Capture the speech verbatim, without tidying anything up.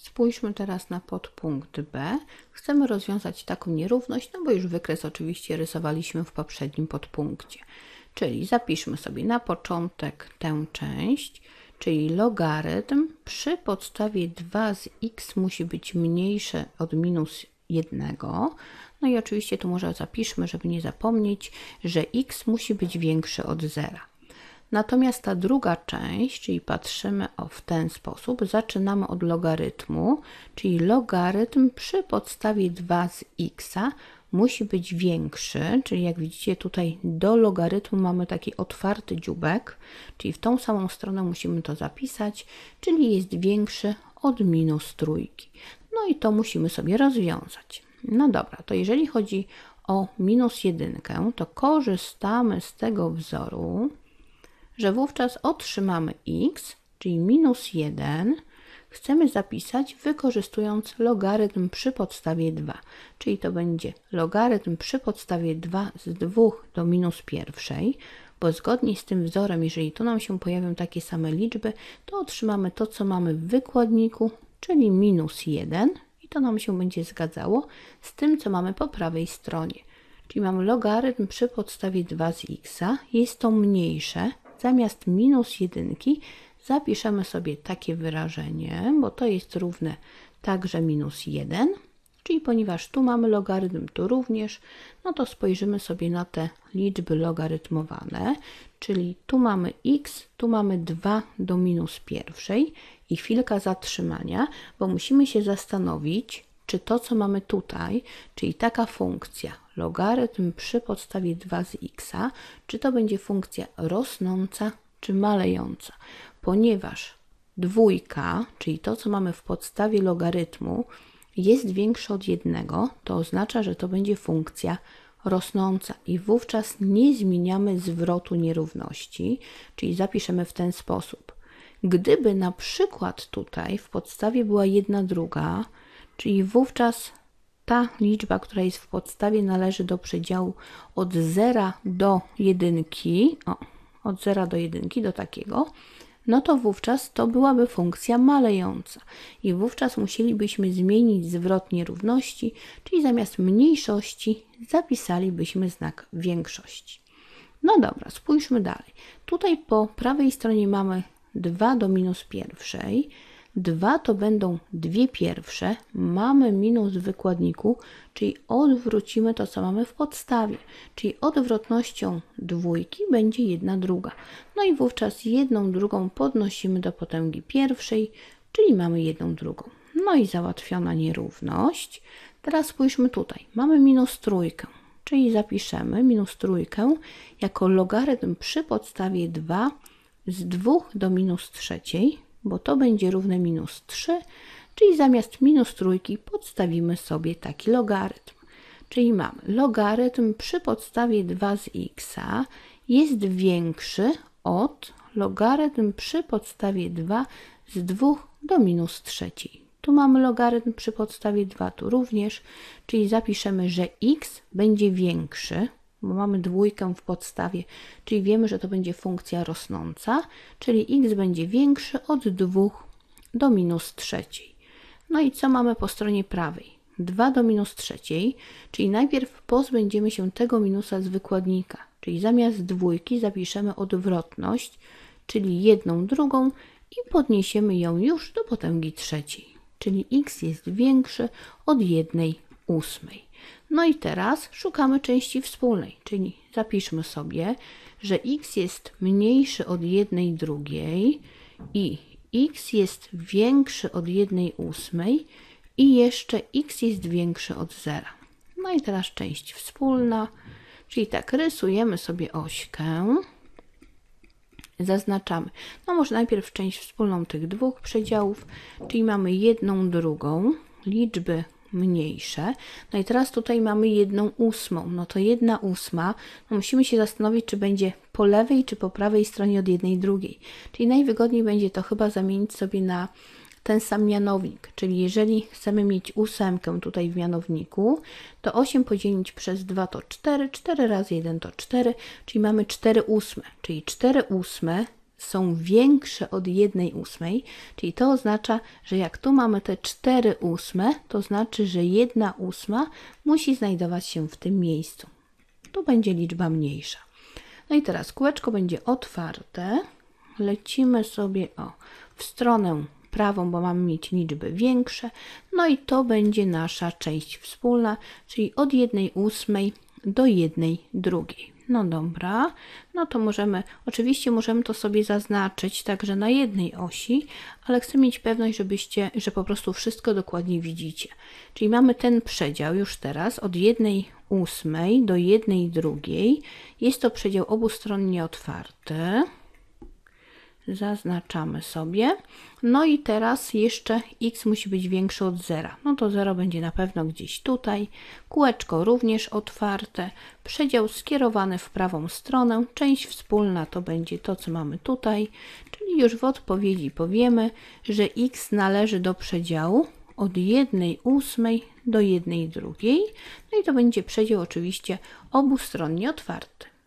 Spójrzmy teraz na podpunkt B. Chcemy rozwiązać taką nierówność, no bo już wykres oczywiście rysowaliśmy w poprzednim podpunkcie. Czyli zapiszmy sobie na początek tę część, czyli logarytm przy podstawie dwa z x musi być mniejsze od minus jednego. No i oczywiście tu może zapiszmy, żeby nie zapomnieć, że x musi być większy od zera. Natomiast ta druga część, czyli patrzymy o, w ten sposób, zaczynamy od logarytmu, czyli logarytm przy podstawie dwa z x musi być większy, czyli jak widzicie tutaj do logarytmu mamy taki otwarty dzióbek, czyli w tą samą stronę musimy to zapisać, czyli jest większy od minus trójki. No i to musimy sobie rozwiązać. No dobra, to jeżeli chodzi o minus jedynkę, to korzystamy z tego wzoru, że wówczas otrzymamy x, czyli minus jeden, chcemy zapisać wykorzystując logarytm przy podstawie dwa, czyli to będzie logarytm przy podstawie dwa z dwóch do minus pierwszej, bo zgodnie z tym wzorem, jeżeli tu nam się pojawią takie same liczby, to otrzymamy to, co mamy w wykładniku, czyli minus jeden i to nam się będzie zgadzało z tym, co mamy po prawej stronie. Czyli mamy logarytm przy podstawie dwa z x, jest to mniejsze, zamiast minus jedynki zapiszemy sobie takie wyrażenie, bo to jest równe także minus jeden, czyli ponieważ tu mamy logarytm, tu również, no to spojrzymy sobie na te liczby logarytmowane, czyli tu mamy x, tu mamy dwa do minus pierwszej i chwilka zatrzymania, bo musimy się zastanowić, czy to, co mamy tutaj, czyli taka funkcja logarytm przy podstawie dwa z x, czy to będzie funkcja rosnąca, czy malejąca, ponieważ dwójka, czyli to, co mamy w podstawie logarytmu, jest większe od jednego, to oznacza, że to będzie funkcja rosnąca i wówczas nie zmieniamy zwrotu nierówności, czyli zapiszemy w ten sposób. Gdyby na przykład tutaj w podstawie była jedna druga, czyli wówczas ta liczba, która jest w podstawie, należy do przedziału od zera do jedynki, o, od zera do jedynki, do takiego, no to wówczas to byłaby funkcja malejąca i wówczas musielibyśmy zmienić zwrot nierówności, czyli zamiast mniejszości zapisalibyśmy znak większości. No dobra, spójrzmy dalej. Tutaj po prawej stronie mamy dwa do minus pierwszej, dwa to będą dwie pierwsze, mamy minus w wykładniku, czyli odwrócimy to, co mamy w podstawie, czyli odwrotnością dwójki będzie jedna druga. No i wówczas jedną drugą podnosimy do potęgi pierwszej, czyli mamy jedną drugą. No i załatwiona nierówność. Teraz spójrzmy tutaj, mamy minus trójkę, czyli zapiszemy minus trójkę jako logarytm przy podstawie dwa z dwóch do minus trzeciej, bo to będzie równe minus trzy, czyli zamiast minus trójki podstawimy sobie taki logarytm. Czyli mamy logarytm przy podstawie dwa z x jest większy od logarytm przy podstawie dwa z dwóch do minus trzeciej. Tu mamy logarytm przy podstawie dwa, tu również, czyli zapiszemy, że x będzie większy, bo mamy dwójkę w podstawie, czyli wiemy, że to będzie funkcja rosnąca, czyli x będzie większy od dwóch do minus trzeciej. No i co mamy po stronie prawej? dwa do minus trzeciej, czyli najpierw pozbędziemy się tego minusa z wykładnika, czyli zamiast dwójki zapiszemy odwrotność, czyli jedną drugą i podniesiemy ją już do potęgi trzeciej, czyli x jest większy od jednej ósmej. No i teraz szukamy części wspólnej, czyli zapiszmy sobie, że x jest mniejszy od jednej drugiej i x jest większy od jednej ósmej i jeszcze x jest większy od zera. No i teraz część wspólna, czyli tak rysujemy sobie ośkę, zaznaczamy. No może najpierw część wspólną tych dwóch przedziałów, czyli mamy jedną drugą, liczby mniejsze. No i teraz tutaj mamy jedną ósmą. No to jedna ósma, no musimy się zastanowić, czy będzie po lewej, czy po prawej stronie od jednej drugiej. Czyli najwygodniej będzie to chyba zamienić sobie na ten sam mianownik. Czyli jeżeli chcemy mieć ósemkę tutaj w mianowniku, to osiem podzielić przez dwa to cztery, cztery razy jeden to cztery, czyli mamy cztery ósme. Czyli cztery ósme są większe od jednej ósmej, czyli to oznacza, że jak tu mamy te cztery ósme, to znaczy, że jedna ósma musi znajdować się w tym miejscu. Tu będzie liczba mniejsza. No i teraz kółeczko będzie otwarte. Lecimy sobie o, w stronę prawą, bo mamy mieć liczby większe. No i to będzie nasza część wspólna, czyli od jednej ósmej do jednej drugiej. No dobra, no to możemy, oczywiście możemy to sobie zaznaczyć także na jednej osi, ale chcę mieć pewność, żebyście, że po prostu wszystko dokładnie widzicie. Czyli mamy ten przedział już teraz od jednej ósmej do jednej drugiej. Jest to przedział obustronnie otwarty. Zaznaczamy sobie. No i teraz jeszcze x musi być większe od zera. No to zero będzie na pewno gdzieś tutaj. Kółeczko również otwarte. Przedział skierowany w prawą stronę. Część wspólna to będzie to, co mamy tutaj. Czyli już w odpowiedzi powiemy, że x należy do przedziału od jednej ósmej do jednej drugiej. No i to będzie przedział oczywiście obustronnie otwarty.